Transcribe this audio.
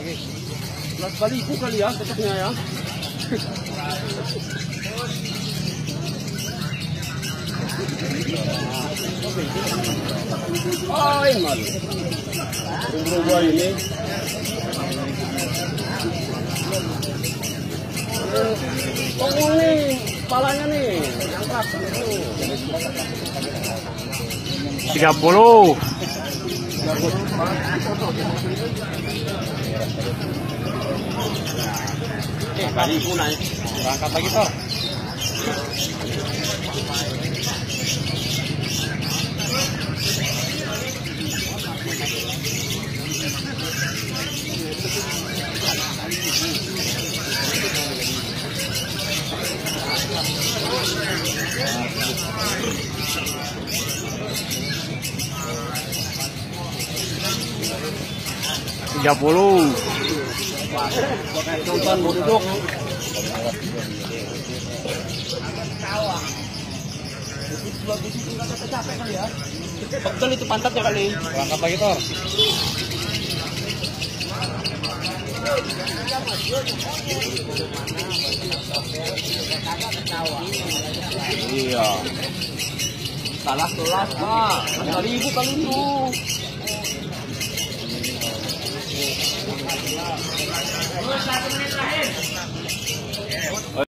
lagi. 11.000 kali ya cocoknya ya. Ay, malu. Berubah ini. Tunggu nih, kepalanya nih. Angkat. 30. Kali punanya. Berangkat lagi Tor. Nonton mau duduk. Betul itu pantatnya kali. Berangkat lagi Tor. Iya. Salah kelas, Pak. 5.000 kali itu.